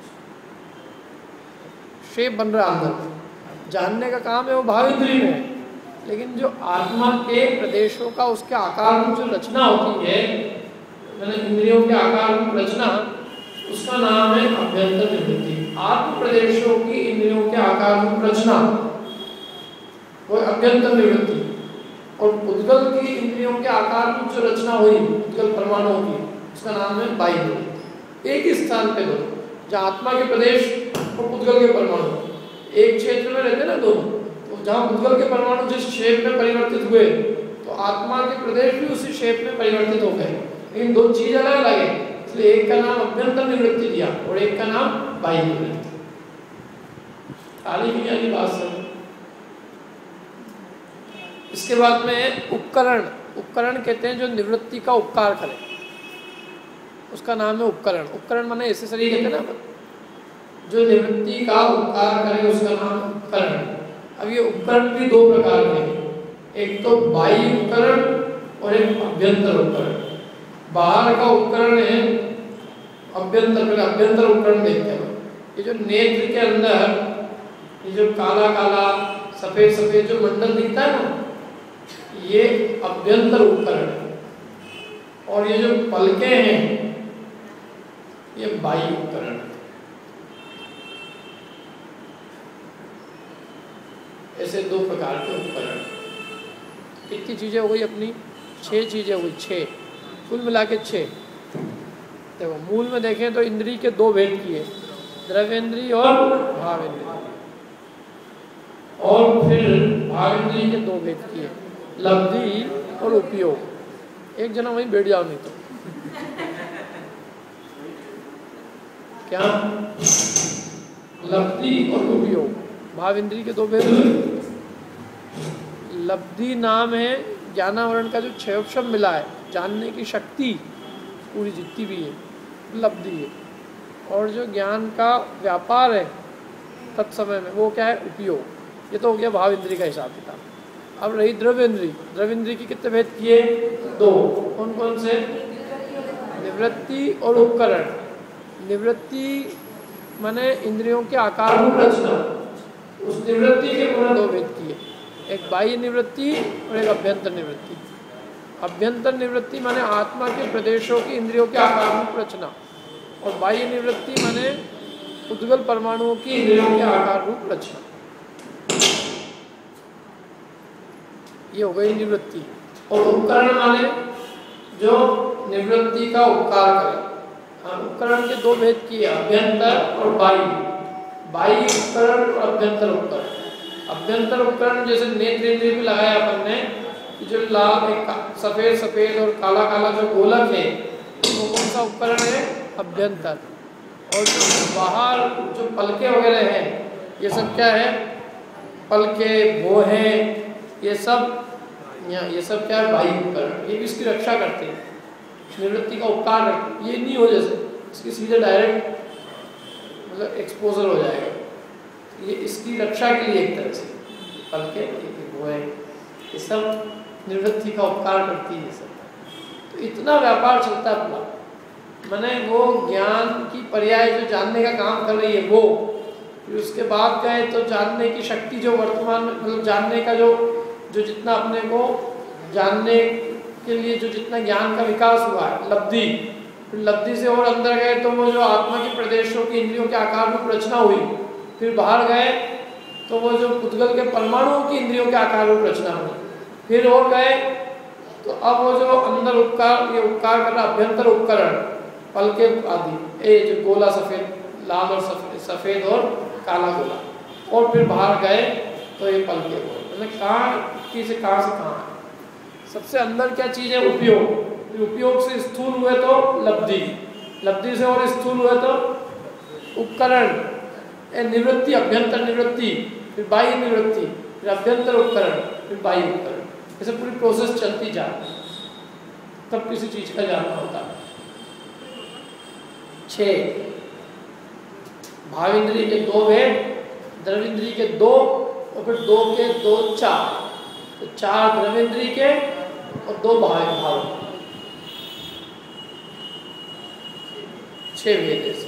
शेप बन रहा अंदर, जानने का काम है वो भाव इंद्रिय में है, लेकिन जो आत्मा के प्रदेशों का उसके आकार रूप जो रचना होती है, मैंने इंद्रियों के आकार रूप रचना, उसका नाम है अभ्यंतर निवृत्ति। आत्म प्रदेशों की इंद्रियों के आकार रूप रचना वो अभ्यंतर निवृत्ति, और उद्गल की इंद्रियों के आकार रूप जो रचना हुई उद्गल परमाणुओं की, उसका नाम है बाह्य निवृत्ति। एक ही स्थान पे दो, जहाँ आत्मा के प्रदेश और उद्गल के परमाणु एक क्षेत्र में रहते ना दोनों, तो जहाँ उद्गल के परमाणु जिस शेप में परिवर्तित हुए तो आत्मा के प्रदेश भी उसी शेप में परिवर्तित हो गए, लेकिन दो चीज अलग अलग है, इसलिए एक का नाम अभ्यंतर निवृत्ति दिया और एक का नाम बाह्य निवृत्ति। खाली भी यानी बात समझ। इसके बाद में उपकरण। उपकरण कहते हैं जो निवृत्ति का उपकार करे, उसका नाम है उपकरण। उपकरण माने एसेसरी कहते हैं ना, जो निवृत्ति का उपकार करे उसका नाम उपकरण। अब ये उपकरण भी दो प्रकार के हैं, एक तो बाह्य उपकरण और एक अभ्यंतर उपकरण। बाहर का उपकरण है अभ्यंतर, अभ्यंतर उपकरण देखते हैं। ये जो नेत्र के अंदर ये जो काला काला सफेद सफेद जो मंडल दिखता है ना, ये अभ्यंतर उपकरण है, और ये जो पलकें हैं ये बाह्य उपकरण है। ऐसे दो प्रकार के उपकरण। कितनी चीजें हो गई अपनी? 6 चीजें हो गई, 6 कुल मिला के 6। देखो मूल में देखें तो इंद्रिय के 2 भेद किए, द्रव्येंद्रिय और भावेंद्रिय, और फिर भावेंद्रिय के 2 भेद किए, लब्धि और उपयोग। एक जना वहीं बैठ जाओ नहीं तो क्या? लब्धि और उपयोग, भाव इंद्रिय के 2 भेद। लब्धि नाम है ज्ञानावरण का जो 6 मिला है, जानने की शक्ति पूरी जितनी भी है लब्धि है, और जो ज्ञान का व्यापार है तत्समय में वो क्या है? उपयोग। ये तो हो गया भाव इंद्रिय का हिसाब किताब। अब रही द्रव्येंद्रिय। द्रव्येंद्रिय की कितने भेद किए? 2। कौन कौन से? निवृत्ति और उपकरण। निवृत्ति माने इंद्रियों के आकार रूप रचना, उस निवृत्ति के पूरे 2 भेद किए, एक बाह्य निवृत्ति और एक अभ्यंतर निवृत्ति। अभ्यंतर निवृत्ति माने आत्मा के प्रदेशों की इंद्रियों के आकार रूप रचना, और बाह्य निवृत्ति माने उद्गल परमाणुओं की इंद्रियों के आकार रूप रचना। ये हो गई निवृत्ति। और उपकरण माने जो निवृत्ति का उपकार करे। उपकरण के 2 भेद किए, अभ्यंतर और बाह्य। बाह्य उपकरण और अभ्यंतर उपकरण। अभ्यंतर उपकरण जैसे नेत्र इंद्रिय भी लगाया अपन ने, जो लाल सफेद सफेद और काला काला जो गोलक है वो कौन सा उपकरण है? अभ्यंतर। और जो बाहर जो पलके वगैरह हैं ये सब क्या है? पलके, भोहें, ये सब क्या है? बाह्य उपकरण। ये भी इसकी रक्षा करते हैं, निवृत्ति का उपकार करते हैं। ये नहीं हो जैसे इसकी सीधे डायरेक्ट मतलब एक्सपोजर हो जाएगा, ये इसकी रक्षा के लिए एक तरह से पलके, भोहें, ये सब निवृत्ति का उपकार करती है। सब तो इतना व्यापार चलता है अपना, माने वो ज्ञान की पर्याय जो जानने का काम कर रही है वो, फिर उसके बाद गए तो जानने की शक्ति जो वर्तमान में मतलब जानने का जो जितना अपने को जानने के लिए जो जितना ज्ञान का विकास हुआ है लब्धि, फिर लब्धि से और अंदर गए तो वो जो आत्मा के प्रदेशों की इंद्रियों के आकार में रचना हुई, फिर बाहर गए तो वो जो पुद्गल के परमाणुओं की इंद्रियों के आकार में रचना हुई, फिर और गए तो अब वो जो अंदर उपकार ये उपकार कर रहा अभ्यंतर उपकरण पल के आदि ये जो गोला सफ़ेद लाल और सफ़ेद और काला गोला, और फिर बाहर गए तो ये पल के गोल मतलब कहाँ से कहाँ है। सबसे अंदर क्या चीज़ है? उपयोग, फिर उपयोग से स्थूल हुए तो लब्धि, लब्धि से और स्थूल हुए तो उपकरण, निवृत्ति अभ्यंतर निवृत्ति, फिर बाह्य निवृत्ति, फिर अभ्यंतर उपकरण, फिर बाह्य उपकरण, ऐसे पूरी प्रोसेस चलती जाती तब किसी चीज़ का जानना होता है। 6 भावेंद्रिय के 2 भेद, द्रवेंद्रिय के 2 और फिर 2 के 2 4, तो 4 द्रवेंद्रिय के और 2 भाव 6 भेद ऐसे।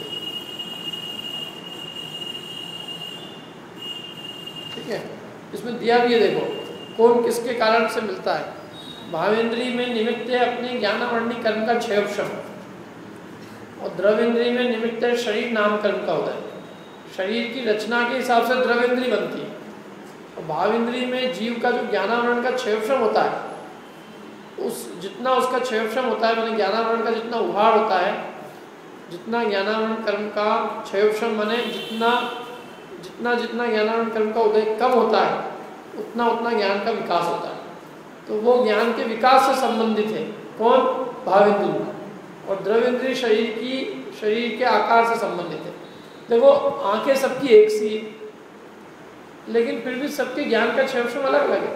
ठीक है, इसमें दिया भी है देखो कौन किसके कारण से मिलता है। भावेंद्रिय में निमित्त है अपने ज्ञानावरणी कर्म का क्षयक्षम, और द्रवेंद्रिय में निमित्त है शरीर नाम कर्म का उदय। शरीर की रचना के हिसाब से द्रवेंद्रिय बनती है, और भावेंद्रिय में जीव का जो ज्ञानावरण का क्षयक्षम होता है उस जितना उसका क्षयक्षम होता है मैंने ज्ञानावरण का जितना उभार होता है, जितना ज्ञानावरण कर्म का क्षयक्षम माने जितना जितना जितना ज्ञानावरण कर्म का उदय कम होता है उतना उतना ज्ञान का विकास होता है। तो वो ज्ञान के विकास से संबंधित है कौन? भावेंद्रिय, और द्रवेंद्रिय शरीर के आकार से संबंधित है। देखो आंखें सबकी एक सी, लेकिन फिर भी सबके ज्ञान का क्षयक्षम अलग अलग है।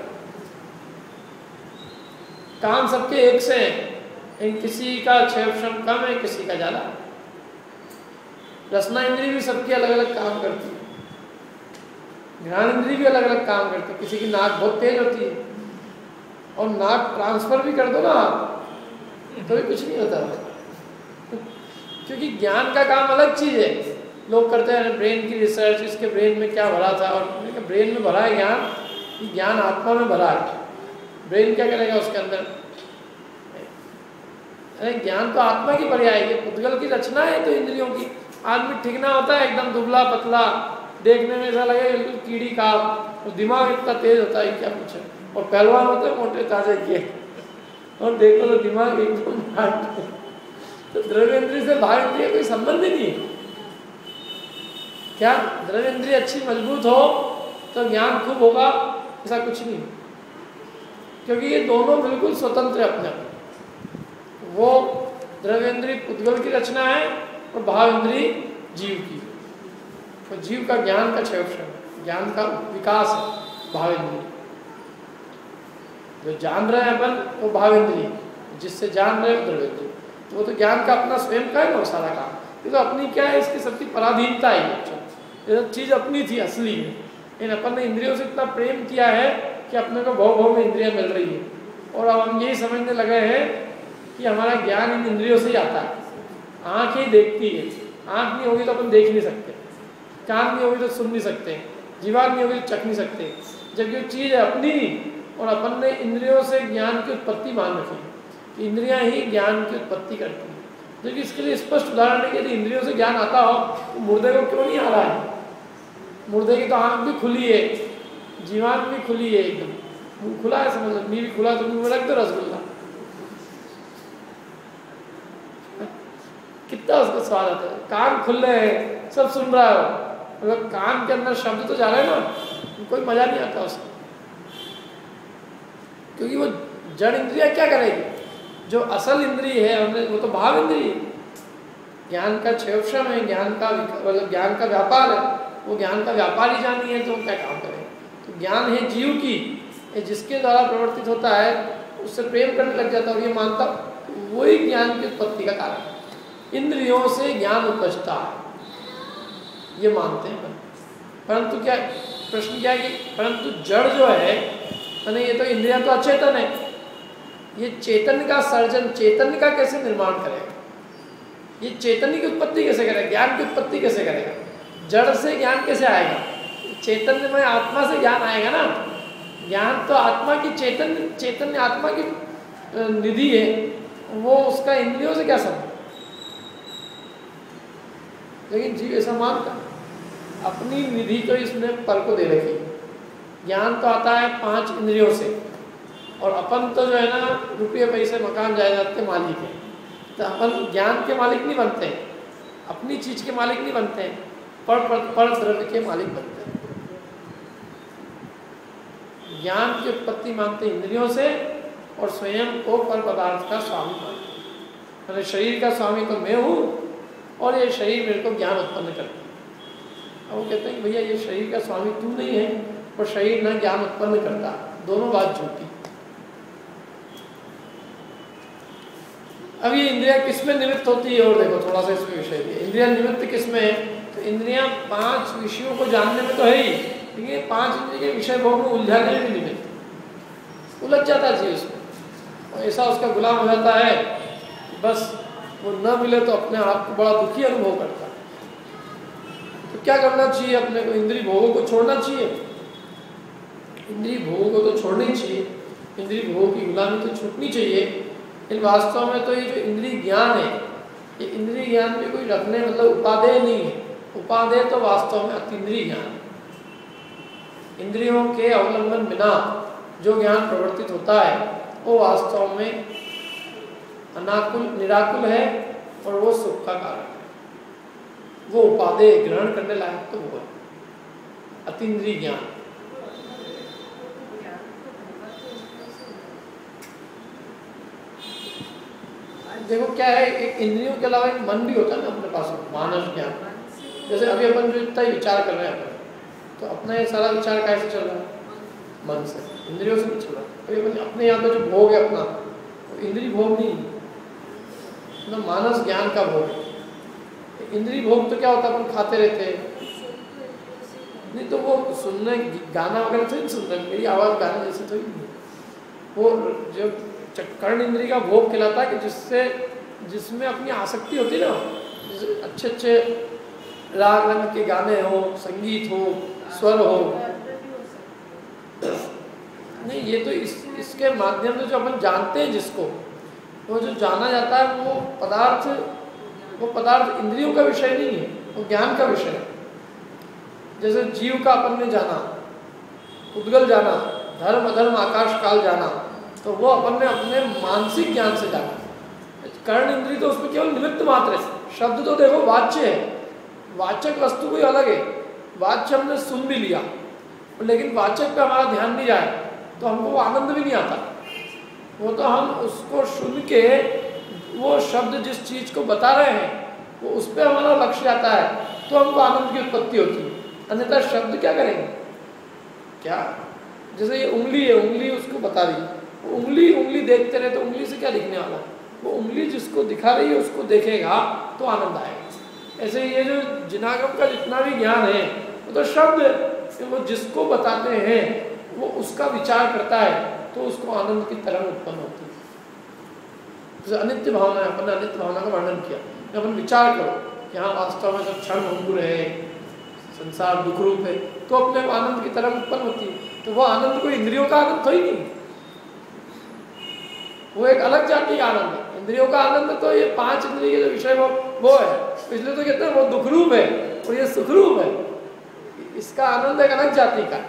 कान सबके एक से हैं, लेकिन किसी का क्षयक्षम कम है, किसी का ज़्यादा। रसना इंद्रिय भी सबकी अलग अलग काम करती है, घ्राण इंद्रिय भी अलग अलग काम करती है। किसी की नाक बहुत तेज होती है, और नाक ट्रांसफर भी कर दो ना तो भी कुछ नहीं होता क्योंकि ज्ञान का काम अलग चीज़ है। लोग करते हैं ब्रेन की रिसर्च, इसके ब्रेन में क्या भरा था, और ब्रेन में भरा है ज्ञान, ज्ञान आत्मा में भरा है, ब्रेन क्या करेगा उसके अंदर? अरे ज्ञान तो आत्मा की पर्याय है, पुद्गल की रचना है। तो इंद्रियों की आदमी ठिकना होता है एकदम दुबला पतला, देखने में ऐसा लगेगा बिल्कुल कीड़ी का, और दिमाग इतना तेज होता है क्या पूछे, और पहलवान होते हैं मोटे ताजे के, और देखो तो दिमाग एकदम तो द्रव्येंद्रिय से भावेंद्रिय कोई संबंध ही नहीं है। क्या द्रव्येंद्रिय अच्छी मजबूत हो तो ज्ञान खूब होगा? ऐसा कुछ नहीं, क्योंकि ये दोनों बिल्कुल स्वतंत्र है अपने। वो द्रव्येंद्रिय पुद्गल की रचना है और भावेंद्रिय जीव की। तो जीव का ज्ञान का क्षयक्षम, ज्ञान का विकास है भावेंद्रिय। जो जान रहे हैं अपन वो भावेंद्रिय, जिससे जान रहे हो द्रव्येंद्रिय। तो वो तो ज्ञान का अपना स्वयं का है ना सारा काम। ये तो अपनी क्या है, इसकी सबकी पराधीनता है। ये चीज़ अपनी थी असली में, लेकिन अपन ने इंद्रियों से इतना प्रेम किया है कि अपने को भव भव में इंद्रियां मिल रही है, और अब हम यही समझने लगे हैं कि हमारा ज्ञान इन इंद्रियों से ही आता है। आँख ही देखती है, आँख नहीं होगी तो अपन देख नहीं सकते, कान नहीं होगी तो सुन नहीं सकते, जीवान नहीं होगी तो चख नहीं सकते। जब ये चीज़ है अपनी, और अपन ने इंद्रियों से ज्ञान की उत्पत्ति मान रखी कि इंद्रियां ही ज्ञान की उत्पत्ति करती हैं। देखिए इसके लिए स्पष्ट उदाहरण है कि यदि इंद्रियों से ज्ञान आता हो तो मुर्दे को क्यों नहीं आ रहा है? मुर्दे की तो आँख भी खुली है, जीवान भी खुली है, एकदम मुँह खुला है, समझ लो मुँह भी खुला तो मुँह में रख दो रसगुल्ला, कितना उसका स्वाद आता है। कान खुल रहे हैं, सब सुन रहा हो, मतलब कान के अंदर शब्द तो जा रहे हैं ना, कोई मजा नहीं आता उसको, क्योंकि वो जड़ इंद्रिया क्या करेगी? जो असल इंद्रिय है वो तो भाव इंद्रिय, ज्ञान का क्षयक्षम है, ज्ञान का मतलब ज्ञान का व्यापार है। वो ज्ञान का व्यापार ही जानी है तो क्या काम करें? तो ज्ञान है जीव की, जिसके द्वारा प्रवर्तित होता है, उससे प्रेम करने लग जाता है, और ये मानता वही ज्ञान की उत्पत्ति का कारण है। इंद्रियों से ज्ञान उपजता है, ये मानते हैं। परंतु क्या प्रश्न क्या है कि परंतु जड़ जो है, मैंने ये तो इंद्रिया तो अचेतन है, ये चैतन्य का सर्जन, चैतन्य का कैसे निर्माण करेगा? ये चैतन्य की उत्पत्ति कैसे करेगा? ज्ञान की उत्पत्ति कैसे करेगा? जड़ से ज्ञान कैसे आएगा? चैतन्यमय आत्मा से ज्ञान आएगा ना। ज्ञान तो आत्मा की चैतन्य आत्मा की निधि है, वो उसका इंद्रियों से क्या संबंध? लेकिन जीव ऐसा मानता, अपनी निधि तो इसने पर को दे रखी। ज्ञान तो आता है 5 इंद्रियों से, और अपन तो जो है ना रुपये पैसे मकान जायदाद के मालिक हैं। तो अपन ज्ञान के मालिक नहीं बनते हैं, अपनी चीज के मालिक नहीं बनते हैं, पर द्रव्य के मालिक बनते हैं। ज्ञान की उत्पत्ति मानते इंद्रियों से, और स्वयं को पर पदार्थ का स्वामी मानते हैं। मैंने शरीर का स्वामी तो मैं हूँ, और ये शरीर मेरे को ज्ञान उत्पन्न करता है। अब वो कहते हैं कि भैया ये शरीर का स्वामी तू नहीं है, और शरीर न ज्ञान उत्पन्न करता। दोनों बात झूठी। अब ये इंद्रियां किसमें निमित्त होती है? और देखो थोड़ा सा इसमें विषय दिया, इंद्रियां निमित्त किसमें है? तो इंद्रियां 5 विषयों को जानने में तो है ही, लेकिन ये 5 इंद्रिय के विषय भोग में उलझाने में भी निमित्त। उलझ जाता है जीव उसमें, और ऐसा उसका गुलाम हो जाता है कि बस वो न मिले तो अपने आप को बड़ा दुखी अनुभव करता है। तो क्या करना चाहिए अपने को? इंद्रिय भोगों को छोड़ना चाहिए। इंद्रिय भोगों को तो छोड़ना ही चाहिए, इंद्रिय भोगों की गुलामी तो छूटनी चाहिए। लेकिन वास्तव में तो ये जो इंद्रिय ज्ञान है, ये इंद्रिय ज्ञान में कोई रखने मतलब उपादेय नहीं है। उपादेय तो वास्तव में अतीन्द्रिय ज्ञान है। इंद्रियों के अवलंबन बिना जो ज्ञान प्रवर्तित होता है वो वास्तव में अनाकुल निराकुल है, और वो सुख का कारण है। वो उपादेय ग्रहण करने लायक तो वो है अतीन्द्रिय ज्ञान। देखो क्या है, एक इंद्रियों के अलावा एक मन भी होता है ना अपने पास, मानस ज्ञान। जैसे अभी अपन जो इतना ही विचार कर रहे हैं अपन, तो अपना ये सारा विचार कैसे चल रहा है? मन से, इंद्रियों से नहीं चल रहा। अभी अपन अपने यहाँ पे जो भोग है अपना, वो इंद्रिय भोग नहीं, ना मानस ज्ञान का भोग है। इंद्रिय भोग तो क्या होता है, अपन खाते रहते हैं, नहीं तो वो सुनने गाना वगैरह तो नहीं सुनते, मेरी आवाज़ गाने जैसे तो ही नहीं। वो जो कर्ण इंद्रिय का भोग कहलाता है कि जिसमें अपनी आसक्ति होती है ना, अच्छे अच्छे राग रंग के गाने हो, संगीत हो, स्वर हो। नहीं, ये तो इसके माध्यम से जो अपन जानते हैं जिसको, वो जो जाना जाता है वो पदार्थ इंद्रियों का विषय नहीं है, वो ज्ञान का विषय है। जैसे जीव का अपन ने जाना, उद्गल जाना, धर्म अधर्म आकाश काल जाना, तो वो अपन ने अपने मानसिक ज्ञान से जाना। कर्ण इंद्रिय तो उसमें केवल निमित्त मात्र है। शब्द तो देखो वाच्य है, वाचक वस्तु कोई अलग है। वाच्य हमने सुन भी लिया, लेकिन वाचक पे हमारा ध्यान नहीं जाए तो हमको वो आनंद भी नहीं आता। वो तो हम उसको सुन के वो शब्द जिस चीज़ को बता रहे हैं वो उस पर हमारा लक्ष्य आता है, तो हमको आनंद की उत्पत्ति होती है। अन्यथा शब्द क्या करेंगे? क्या, जैसे ये उंगली है, उंगली उसको बता रही है, उंगली देखते रहे तो उंगली से क्या दिखने वाला? वो उंगली जिसको दिखा रही है उसको देखेगा तो आनंद आएगा। ऐसे ये जो जिनागम का जितना भी ज्ञान है वो तो शब्द है, वो जिसको बताते हैं वो उसका विचार करता है तो उसको आनंद की तरंग उत्पन्न होती है। जैसे अनित्य भावना है, अपन ने अनित्य भावना का वर्णन किया। अपन विचार करो कि हाँ वास्तव में जब क्षण भंगुर है, संसार दुख रूप है, तो अपने आनंद की तरंग उत्पन्न होती है। तो वो आनंद कोई इंद्रियों का आनंद तो ही नहीं, वो एक अलग जाति का आनंद है। इंद्रियों का आनंद तो ये 5 इंद्रिय के जो विषय वो है, इसलिए तो कहते हैं वो दुख रूप है और ये सुख रूप है। इसका आनंद एक अलग जाति का।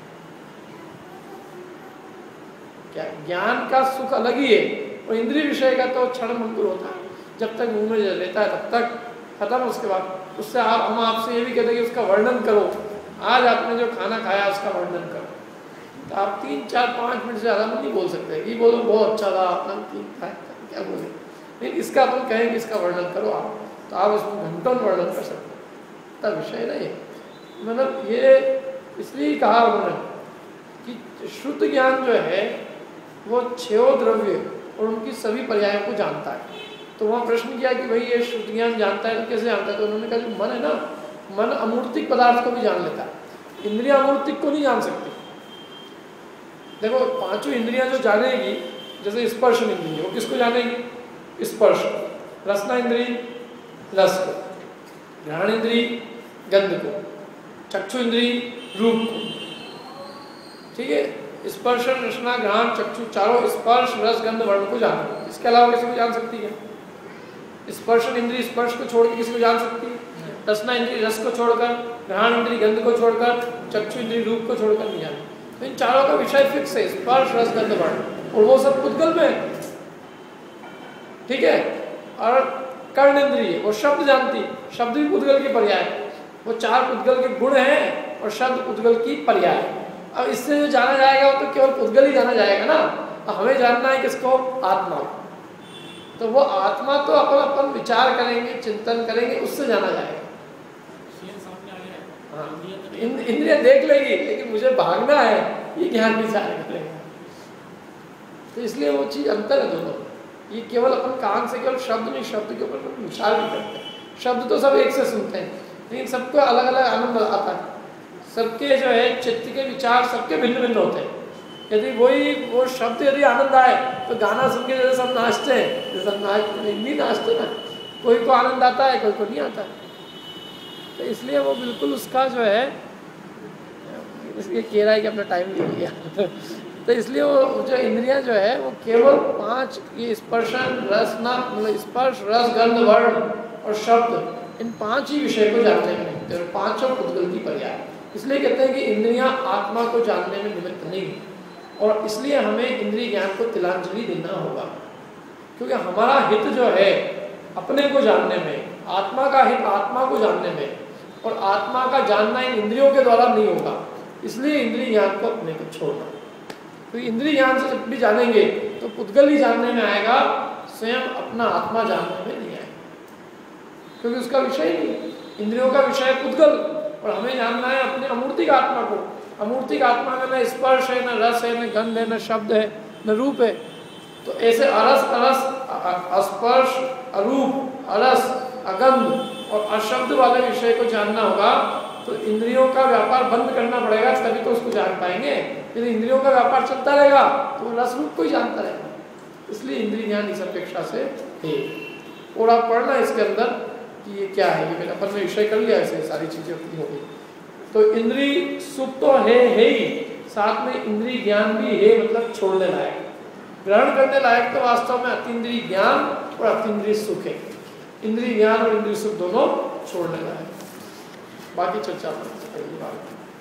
क्या ज्ञान का सुख अलग ही है, और इंद्रिय विषय का तो क्षण भंगुर होता है। जब तक मुंह में रहता है तब तक खत्म, उसके बाद उससे हम आपसे ये भी कहते हैं कि उसका वर्णन करो। आज आपने जो खाना खाया उसका वर्णन करो, तो आप 3, 4, 5 मिनट से ज़्यादा नहीं बोल सकते कि बोलो बहुत अच्छा था अपना क्या बोले। लेकिन इसका अपन कहें कि इसका वर्णन करो आप, तो आप इसमें घंटों वर्णन कर सकते हैं। तब विषय नहीं, मतलब ये इसलिए कहा उन्होंने कि शुद्ध ज्ञान जो है वो 6 द्रव्य और उनकी सभी पर्यायों को जानता है। तो वहाँ प्रश्न किया कि भाई ये शुद्ध ज्ञान जानता है तो कैसे जानता है? तो उन्होंने कहा जो मन है ना, मन अमूर्तिक पदार्थ को भी जान लेता है, इंद्रिया अमूर्तिक को नहीं जान सकती। देखो 5 इंद्रियां जो जानेगी, जैसे स्पर्श इंद्रिय, वो किसको जानेगी? स्पर्श को। रसना इंद्रिय रस को, घ्राण इंद्रिय गंध को, चक्षु इंद्री रूप को, ठीक है। स्पर्श रसना घ्राण चक्षु चारों स्पर्श रस गंध वर्ण को जानती है। इसके अलावा किसी को जान सकती है? स्पर्श इंद्री स्पर्श को छोड़ के किसी को जान सकती है? रसना इंद्री रस को छोड़कर, घ्राण इंद्री गंध को छोड़कर, चक्षु इंद्री रूप को छोड़कर नहीं जानती। तो इन चारों का विषय फिक्स है, स्पर्श रस गंध वर्ण, और वो सब पुद्गल में है, ठीक है। और कर्ण इंद्रिय वो शब्द जानती, शब्द भी पुद्गल की पर्याय है। वो चार पुद्गल के गुण हैं और शब्द पुद्गल की पर्याय है। अब इससे जो जाना जाएगा वो तो केवल पुद्गल ही जाना जाएगा ना। हमें जानना है किसको? आत्मा। तो वो आत्मा तो अपन विचार करेंगे, चिंतन करेंगे, उससे जाना जाएगा। हाँ, इंद्रिया देख लेगी, लेकिन मुझे भागना है ये ज्ञान विचार करेगा। तो इसलिए वो चीज़ अंतर है दोनों। ये केवल अपन कान से केवल शब्द नहीं, शब्द के ऊपर विचार भी करते हैं। शब्द तो सब एक से सुनते हैं, लेकिन सबको अलग अलग आनंद आता है। सबके जो है चित्त के विचार सबके भिन्न भिन्न होते हैं। यदि वो शब्द यदि आनंद आए तो गाना सुन के जैसे सब नाचते हैं, जैसे सब नहीं नाचते ना, कोई को आनंद आता है, कोई को नहीं आता। तो इसलिए वो बिल्कुल उसका जो है, इसलिए कह रहा है कि अपना टाइम हो गया। तो इसलिए वो जो इंद्रियां जो है वो केवल 5 ये स्पर्शन रसना मतलब स्पर्श रस गंध वर्ण और शब्द, इन 5 ही विषय को जानने में निमित्त है। 5 पुद्गल की पर्याय। इसलिए कहते हैं कि इंद्रियां आत्मा को जानने में निमित्त नहीं, और इसलिए हमें इंद्रिय ज्ञान को तिलांजलि देना होगा, क्योंकि हमारा हित जो है अपने को जानने में, आत्मा का हित आत्मा को जानने में, और आत्मा का जानना इन इंद्रियों के द्वारा नहीं होगा। इसलिए इंद्रिय ज्ञान को अपने को छोड़ना। तो इंद्रिय ज्ञान से जब भी जानेंगे तो पुद्गल ही जानने में आएगा, स्वयं अपना आत्मा जानने में नहीं आएगा, क्योंकि उसका विषय नहीं। इंद्रियों का विषय पुद्गल, और हमें जानना है अपने अमूर्तिक आत्मा को। अमूर्तिक आत्मा में न स्पर्श है, न रस है, न गंध है, न शब्द है, न रूप है। तो ऐसे अस्पर्श अरूप अरस अगंध और अशब्द वाले विषय को जानना होगा। तो इंद्रियों का व्यापार बंद करना पड़ेगा, तभी तो उसको जान पाएंगे। यदि इंद्रियों का व्यापार चलता रहेगा तो रस रूप को ही जानता रहेगा। इसलिए इंद्रिय ज्ञान इस अपेक्षा से है। और आप पढ़ना इसके अंदर कि ये क्या है, ये मैंने अपन ने विषय कर लिया, ऐसे सारी चीजें अपनी हो गई। तो इंद्रिय सुख तो है ही, साथ में इंद्रिय ज्ञान भी है, मतलब छोड़ने लायक, ग्रहण करने लायक तो वास्तव में अतीन्द्रिय ज्ञान और अतीन्द्रिय सुख है। इंद्रिय ज्ञान और इंद्रिय सुख दोनों छोड़ने लायक। बाकी चर्चा करेंगे बाद में।